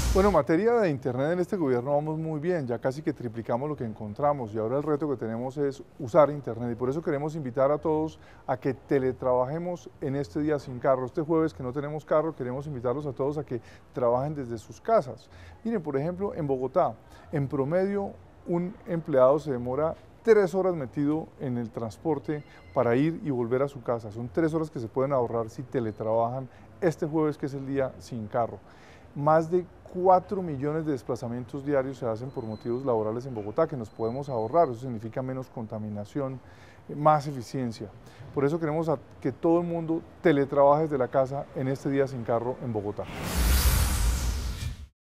Bueno, en materia de Internet en este gobierno vamos muy bien, ya casi que triplicamos lo que encontramos y ahora el reto que tenemos es usar Internet y por eso queremos invitar a todos a que teletrabajemos en este día sin carro. Este jueves que no tenemos carro, queremos invitarlos a todos a que trabajen desde sus casas. Miren, por ejemplo, en Bogotá, en promedio un empleado se demora 3 horas metido en el transporte para ir y volver a su casa. Son 3 horas que se pueden ahorrar si teletrabajan este jueves que es el día sin carro. Más de 4 millones de desplazamientos diarios se hacen por motivos laborales en Bogotá, que nos podemos ahorrar. Eso significa menos contaminación, más eficiencia. Por eso queremos que todo el mundo teletrabaje desde la casa en este día sin carro en Bogotá.